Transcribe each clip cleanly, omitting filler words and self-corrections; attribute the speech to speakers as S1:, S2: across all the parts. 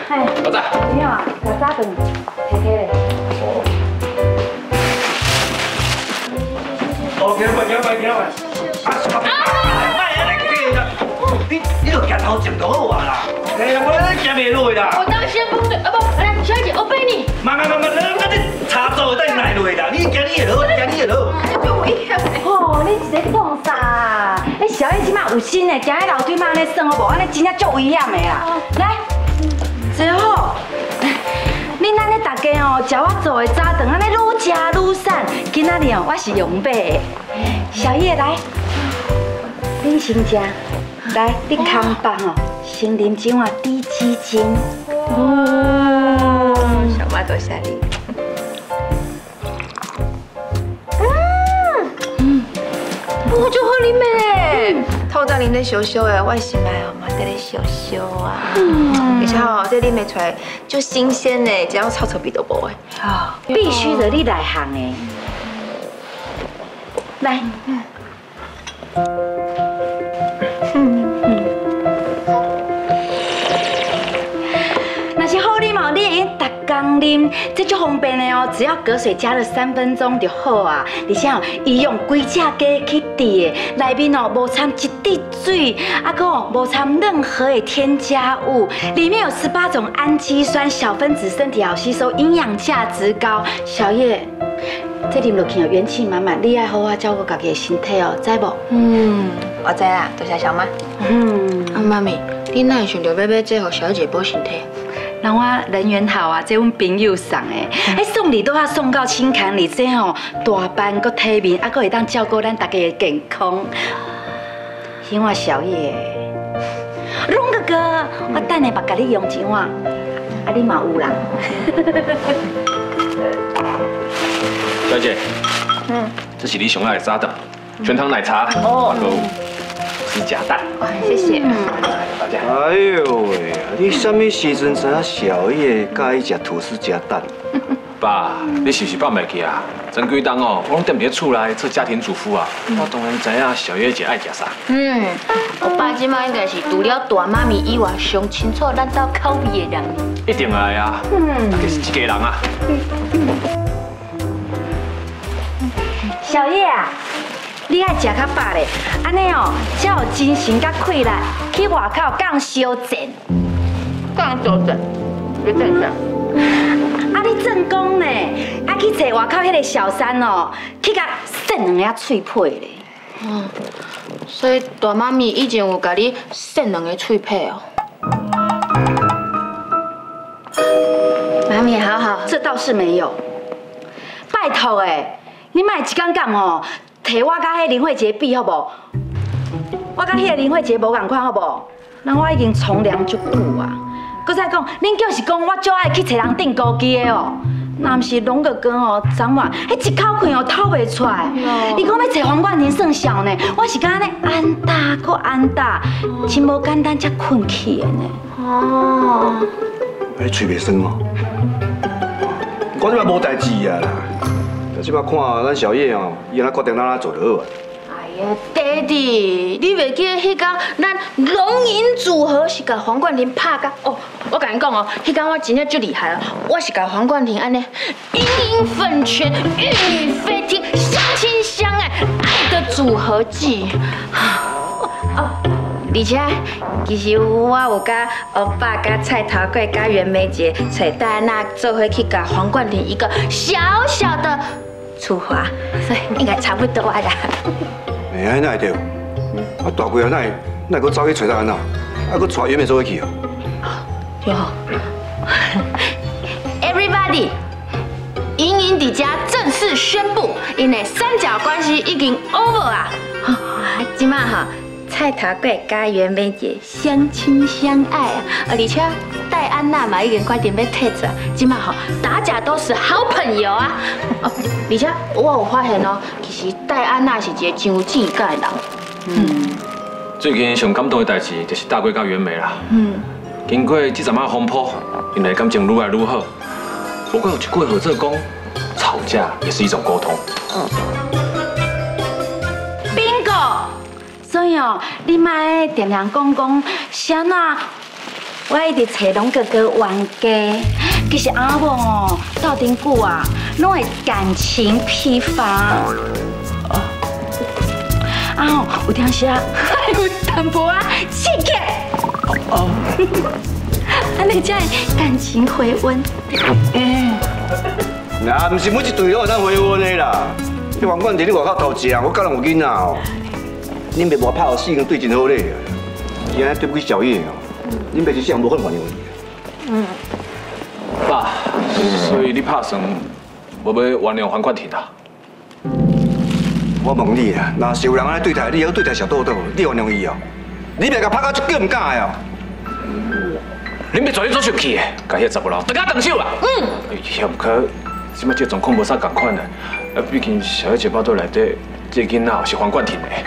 S1: 哎，
S2: 老仔，
S1: 你好啊，早早顿，开开嘞。
S2: 哦，行吧。卖啊，来去啦！你就行头前就好啊啦。哎呀，我行袂落啦。
S3: 我当先锋队，不，来，小姐，我背你。
S2: 慢，你插座等来落啦。你行你的路，行你的路。
S3: 就我一样。
S1: 哦，你是在讲啥？你小叶即马有心的，行喺楼梯嘛安尼算好无？安尼真正足危险的啦。来，坐好。恁安尼大家哦，食我做的早顿，安尼愈食愈瘦。今仔日哦，我是用买的。小叶来，恁先食。来，你康棒哦，先啉一碗低鸡精。
S3: 哦，小妈多谢你。我就喝你妹，透早啉咧烧烧的，我心内哦嘛在咧烧烧啊。而且哦，这啉的出来就新鲜呢，只要臭臭味都无的。
S1: 啊，必须得你来行的。来。那是好啉嘛，你会用逐工啉，这足方便的哦，只要隔水加热3分钟就好啊。而且哦，伊用龟只鸡去制的，内面哦无掺一滴水，啊个哦无掺任何的添加物，里面有18种氨基酸，小分子身体好吸收，营养价值高。小叶，这啉落去哦，元气满满，你爱好好照顾家己的身体哦，知无？
S3: 我知啦，多谢小妈。妈咪，你哪会想着要买这给小姐保身体？
S1: 人我人缘好啊，这阮朋友送的，送礼都要送到轻康里，这吼大班搁体面，还搁会当照顾咱大家的健康。希望小叶，龙哥哥，我等下把甲你用一碗，啊你嘛有啦。
S2: 小姐，这是你上爱的早顿，全糖奶茶，还有是夹蛋。
S3: 谢谢。
S2: 大家。
S4: 哎呦喂，你什么时阵知影小叶介意食吐司加蛋？
S2: 爸，你是不是放袂记啊？前几冬哦，我拢踮伫厝内做家庭主妇啊，我当然知影小叶姐爱食啥。
S3: 我爸即摆应该是除了大妈咪以外，上清楚咱家口味的人。
S2: 一定爱啊，大家是一家人啊。
S1: 小叶啊，你爱食较饱咧，安尼哦，才有精神甲气力去外口讲修正。
S3: 讲修正，别正常。
S1: 啊，你正宫呢？啊，去找外口迄个小三哦，去甲扇2个脆皮咧。
S3: 所以大妈咪以前有甲你扇2个脆皮哦。妈咪好好，
S1: 这倒是没有。拜托诶，你莫一天讲哦，摕我甲迄林慧杰比好无？我甲迄个林慧杰无共款好无？人我已经从良足久啊。搁再讲，恁就是讲我最爱去找人订高机的哦。若毋是龙哥哥哦，昨晚迄一口气哦透袂出来。伊讲要找黄冠廷算小呢，我是敢安尼安打搁安打，真无简单才困去的呢。
S3: 哦，
S4: 你嘴袂酸哦？我即摆无代志啊啦，即摆看咱小叶哦，伊安尼决定咱做就好啊。
S3: 哎呀，爹地，你袂记得迄天咱龙吟组合是甲黄冠廷拍甲哦？我甲你讲哦，迄天我真正最厉害了，我是甲黄冠廷安尼盈盈粉拳，玉女飞天，相亲相爱，爱的组合技。而且，其实我有甲欧巴、甲蔡桃贵、甲袁梅姐、找戴安娜做伙去甲黄冠廷一个小小的处罚，所以应该差不多啊啦。
S4: 哎，那会对，啊大贵啊，那会走去找戴安娜，啊搁带袁美做伙去哦。
S3: 对哦。Everybody， 莹莹伫家正式宣布，因的三角关系已经 over 啊！今晚哈。蔡桃贵甲袁梅姐相亲相爱啊，而且戴安娜嘛已经快点要退出，今嘛吼大家都是好朋友啊。哦，而且我有发现哦，其实戴安娜是一个真有正感的人。
S2: 最近上感动的代志就是大贵甲袁梅啦。经过这阵仔风波，因为感情愈来愈好。不过有一句话做讲，吵架也是一种沟通。
S1: 所以哦，你莫点人讲啥那我一直找龙哥哥冤家，其实阿某哦，斗阵久啊，拢会感情疲乏。有当时啊，还有淡薄啊刺激。安尼才会感情回温。
S4: 那不是每一对都会当回温的啦。你王冠廷，你外口偷食，我敢人有囡仔哦。恁爸无拍好死，已经对真好咧。伊安尼对不起小叶哦，恁爸一世人无可能原谅伊。
S2: 爸，所以你拍算无要原谅黄冠廷啊？
S4: 我问你啊，若是有人安尼对待你，还对待小豆豆，你原谅伊哦？你别甲拍到一叫唔敢的哦。
S2: 恁要做你做生气的，甲迄查某人大家动手啦！也毋可，即摆这状况无啥共款的。毕竟小叶姐包肚内底，这囡仔是黄冠廷的。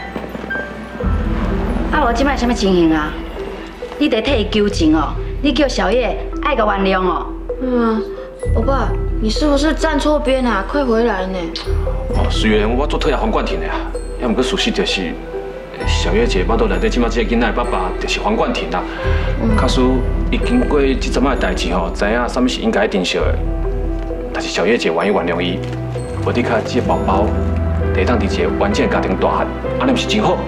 S1: 我即摆什么情形啊？你得替伊求情哦，你叫小叶爱个原谅哦。
S3: 欧巴，你是不是站错边啊？快回来呢！
S2: 虽然我做讨厌黄冠廷的啊，也毋过事实就是，小叶姐包肚内底即摆这个囡仔的爸爸就是黄冠廷啊。假使伊经过这阵仔的代志吼，知影啥物是应该珍惜的，但是小叶姐愿意原谅伊，无你看这个宝宝，得当伫一个完整的家庭大汉，安尼毋是真好？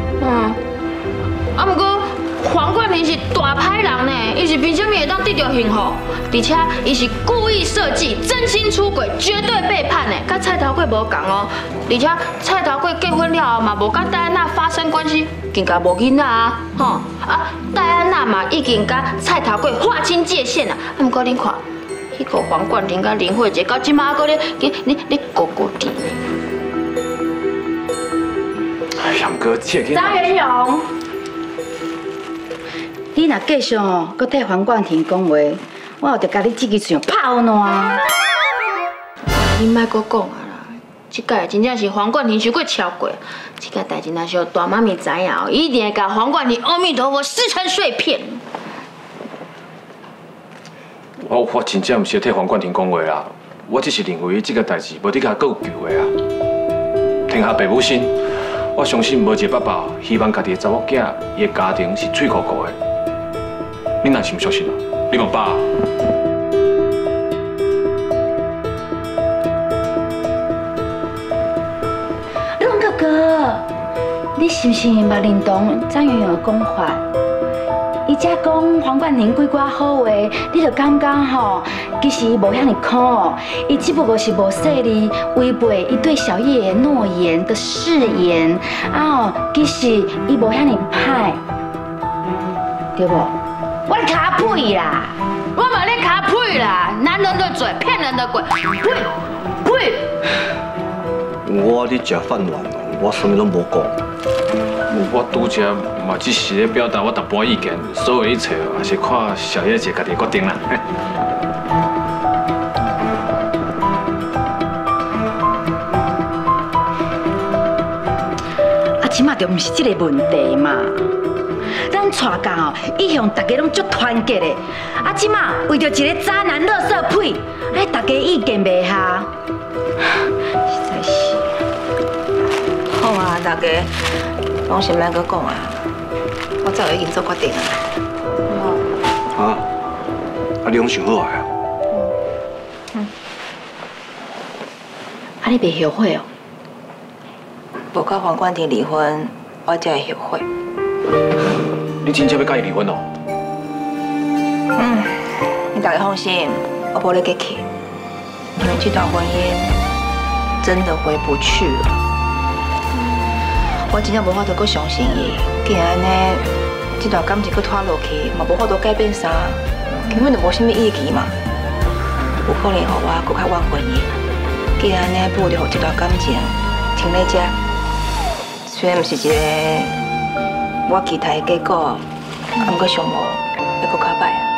S3: 不过黄冠廷是大歹人呢，伊是凭什么会当得到幸福？而且伊是故意设计、真心出轨、绝对背叛的，甲蔡桃贵无共哦。而且蔡桃贵结婚了后嘛，无甲戴安娜发生关系，更加无囡仔啊，戴安娜嘛已经甲蔡桃贵划清界限啦。不过恁看，迄个黄冠廷甲林慧姐到即马搁咧咕咕滴。
S2: 哎呀，毋过这个
S1: 张元勇。你若继续哦，搁替黄冠廷讲话，我就甲你这支嘴拍烂。
S3: 你莫搁讲啊啦，这届真正是黄冠廷伤过超过，这个代志若是让大妈咪知影哦，一定会甲黄冠廷阿弥陀佛撕成碎片。
S2: 我真正毋是替黄冠廷讲话啦，我只是认为这个代志无伫甲够救的啊。天下父母心，我相信无一个爸爸希望家己的查某囝伊的家庭是水糊糊的。你若是唔相信啊？你问爸。
S1: 龙哥哥，你是不是捌认同张元勇的讲法？伊只讲黄冠廷几寡好话，你就感觉吼，其实无遐尼苦，伊只不过是无细力违背伊对小叶的诺言的誓言其实伊无遐尼歹，对不？我卡屁啦！
S3: 我嘛咧卡屁啦！男人的嘴，骗人的鬼，呸呸！
S4: 我咧食饭碗，我什么拢无讲。
S2: 我拄则嘛只是咧表达我淡薄意见，所有一切也是看小叶姐家己决定啦。
S1: 即马就毋是这个问题嘛。咱全家一向大家拢足团结的，即马为着一个渣男、垃圾屁，大家意见袂合，实在是。
S5: 好啊，大家拢先莫搁讲啊，我早就已经做决定了。
S4: 你拢想好啊？
S1: 你袂后悔哦？
S5: 无甲黄冠廷离婚，我才会后悔。
S2: 你真正要甲伊离婚哦？
S5: 你大家放心，我无咧客气，因为这段婚姻真的回不去了。我真正无法度搁相信伊，既然安尼，这段感情搁拖落去，嘛无法度改变啥，根本就无啥物意义嘛。有可能互我搁较挽回伊。既然安尼，不如就互这段感情停在这。虽然毋是一个我期待的结果，不过上无要搁较歹啊。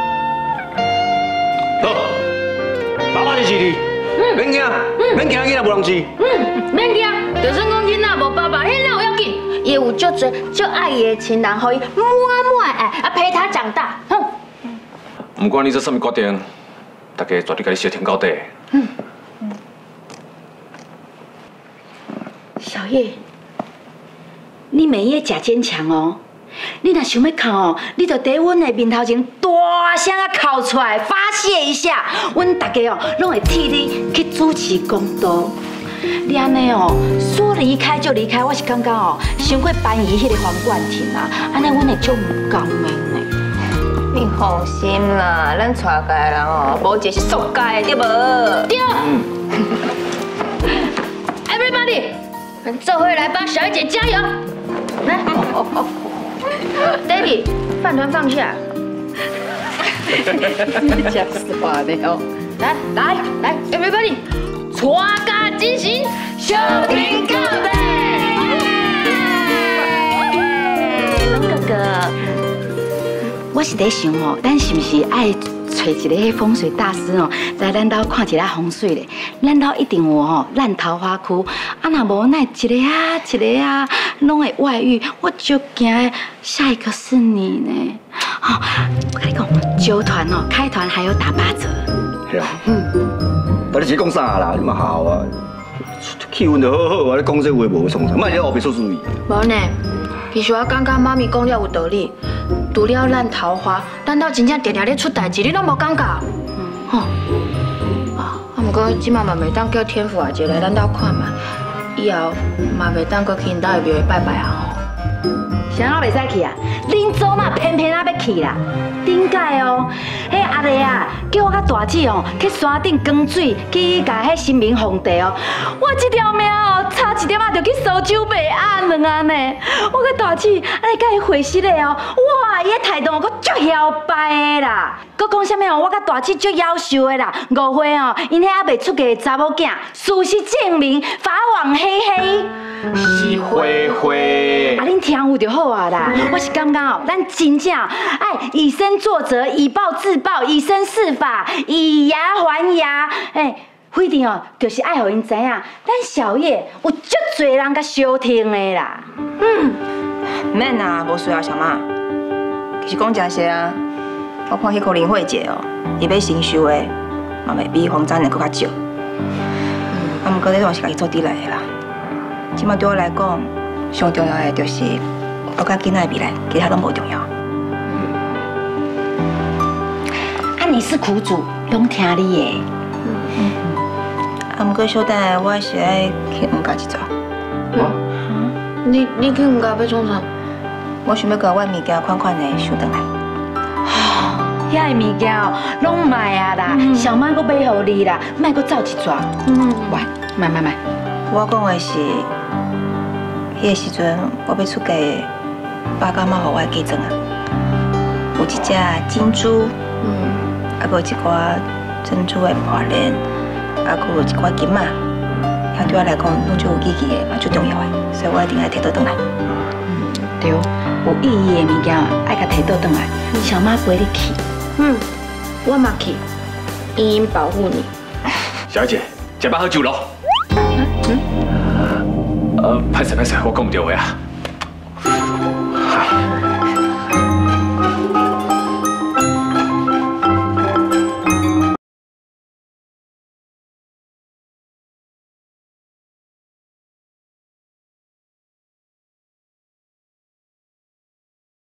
S4: 好，爸爸支持你，免惊，免惊囡仔无人治。
S3: 免惊，就算讲囡仔无爸爸，迄哪有要紧？伊有足多足爱伊的亲人，互伊满满爱，陪他长大。
S2: 不管你做什么决定，大家绝对甲你小天到底。
S1: 小叶，你每夜假坚强哦， 你若想要哭哦，你就在阮的面头前大声啊哭出来，发泄一下。阮大家哦，拢会替你去主持公道。你安尼哦，说离开就离开，我是感觉哦，伤过班姨迄个黄冠廷啊，安尼阮会足唔甘的呢。
S5: 你放心啦，咱带过来人哦，无一个是塑胶的，对无？
S3: 对。Everybody， 这回来帮小叶姐加油！来 ，David， 饭团放下。
S1: 你讲实话的哦。
S3: 来 ，Everybody， 带家进行小品告白。
S1: 龙哥哥，我是在想哦，咱是不是爱找一个迄风水大师哦，来咱兜看一下风水咧？咱兜一定有吼烂桃花区，啊若无那一个啊，拢会外遇，我就惊下一个是你呢。好，我跟你讲，揪团哦，开团还有打8折。
S4: 是啊。啊，你是讲啥啦？你嘛好啊，气氛就好好啊，你讲这话无创啥，莫在后边出主意。
S3: 无呢，其实我感觉妈咪讲了有道理。除了烂桃花，咱兜真正常常咧出代志，你拢无感觉？吼。啊，不过即马嘛袂当叫天父阿姐来咱兜看嘛，以后嘛袂当搁去因兜的庙拜拜啊吼。
S1: 啥我袂使去啊？恁祖嘛偏偏啊要去啦。顶届哦，迄阿丽啊，叫我甲大姊哦去山顶扛水，去甲迄神明奉地哦。我这条命哦，差一点啊就去苏州卖案了啊呢。我甲大姊安尼甲伊会师的哦，哇，伊个态度佫足摇摆的啦。佫讲啥物哦，我甲大姊足夭寿的啦。误会哦，因迄还袂出嫁的查某囝，事实证明法网恢恢。
S2: 是灰灰。
S1: 啊，恁听有就好啊啦。我是感觉哦，咱真正爱以身作则，以暴制暴，以身试法，以牙还牙。非定哦，就是爱互因知影，咱小叶有足侪人甲相挺的啦。
S5: 免啊，无需要小妈。其实讲真实啊，我看迄个林慧姐哦，伊要成熟的，嘛袂比黄展的佫较少。啊，毋过这拢是家己做得来的啦。即马对我来讲，上重要的就是我甲囡仔的未来，其他拢无重要。
S1: 啊，你是苦主，拢听你的。
S5: 啊，毋过小等下我是爱去黄家一撮。
S3: 你去黄家要创啥？
S5: 我想要甲我物件款款的收回来。
S1: 遐个物件哦，拢卖啊啦，小妈佫买互你啦，莫佫走一撮。喂，买。
S5: 我讲的是，迄个时阵我要出嫁，爸甲妈互我的嫁妆啊，有一只金珠，啊，佫有一寡珍珠的破链，啊，佫有一寡金仔，遐对我来讲拢最有意义的，嘛最重要的，所以我一定要摕倒转来。
S1: 对，有意义的物件爱甲摕倒转来，小妈陪你去。
S3: 我嘛去，隐隐保护你。
S2: 小姐，食饱喝酒咯。歹势，我讲唔到话啊。